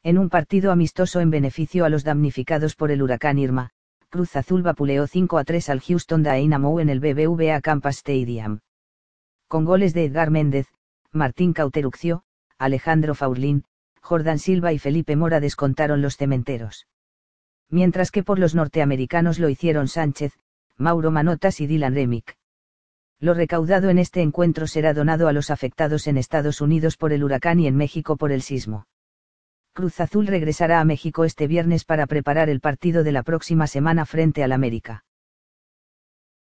En un partido amistoso en beneficio a los damnificados por el huracán Irma, Cruz Azul vapuleó 5-3 al Houston Dynamo en el BBVA Camp Stadium. Con goles de Edgar Méndez, Martín Cauteruccio, Alejandro Faurlín, Jordan Silva y Felipe Mora descontaron los cementeros. Mientras que por los norteamericanos lo hicieron Sánchez, Mauro Manotas y Dylan Remick. Lo recaudado en este encuentro será donado a los afectados en Estados Unidos por el huracán y en México por el sismo. Cruz Azul regresará a México este viernes para preparar el partido de la próxima semana frente al América.